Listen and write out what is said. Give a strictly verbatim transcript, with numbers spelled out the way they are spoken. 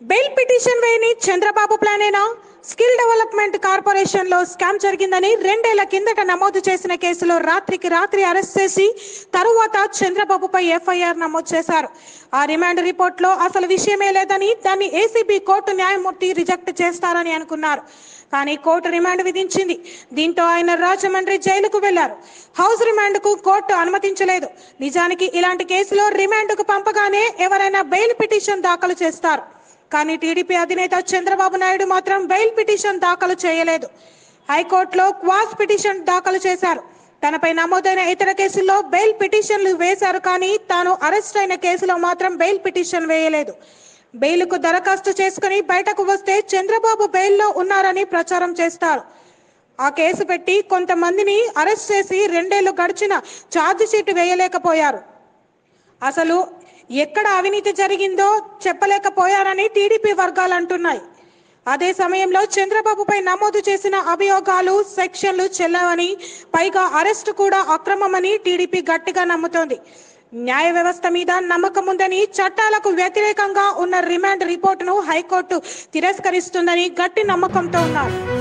Bail petition వేయని చంద్రబాబు ప్లానేనా? Skill development corporation లో స్కామ్ జరిగిందని రెండేళ్ల కిందట నమోదు చేసిన కేసులో రాత్రికి రాత్రి అరెస్ట్ చేసి తరువాత చంద్రబాబుపై ఎఫ్ఐఆర్ నమోదు చేశారు. ఆ రిమాండ్ రిపోర్ట్ లో అసలు విషయమే లేదని, దాన్ని ఏసీబీ కోర్టు న్యాయమూర్తి రిజెక్ట్ చేస్తారని అనుకున్నారు. కానీ కోర్టు రిమాండ్ విధించింది. దీంతో ఆయన రాజమండ్రి జైలుకు వెళ్లారు. హౌస్ రిమాండ్ కు కోర్టు అనుమతించలేదు. నిజానికి ఇలాంటి కేసులో రిమాండ్ కు పంపగానే ఎవరైనా బెయిల్ పిటిషన్ దాఖలు చేస్తారు. కానీ టీడీపీ అధినేత చంద్రబాబు నాయుడు మాత్రం బెయిల్ పిటిషన్ దాఖలు చేయలేదు. హైకోర్టులో క్వాస్ పిటిషన్ దాఖలు చేశారు. తనపై నమోదైన ఇతర కేసుల్లో బెయిల్ పిటిషన్లు వేశారు, కానీ తాను అరెస్ట్ అయిన కేసులో మాత్రం బెయిల్ పిటిషన్ వేయలేదు. బెయిల్కు దరఖాస్తు చేసుకుని బయటకు వస్తే చంద్రబాబు బెయిల్లో ఉన్నారని ప్రచారం చేస్తారు. ఆ కేసు పెట్టి కొంతమందిని అరెస్ట్ చేసి రెండేళ్లు గడిచిన ఛార్జ్ షీట్ వేయలేకపోయారు. అసలు ఎక్కడ అవినీతి జరిగిందో చెప్పలేకపోయారని టీడీపీ వర్గాలు అంటున్నాయి. అదే సమయంలో చంద్రబాబుపై నమోదు చేసిన అభియోగాలు, సెక్షన్లు చెల్లవని, పైగా అరెస్టు కూడా అక్రమమని టీడీపీ గట్టిగా నమ్ముతోంది. న్యాయ వ్యవస్థ మీద నమ్మకం ఉందని, చట్టాలకు వ్యతిరేకంగా ఉన్న రిమాండ్ రిపోర్టును హైకోర్టు తిరస్కరిస్తుందని గట్టి నమ్మకంతో ఉన్నారు.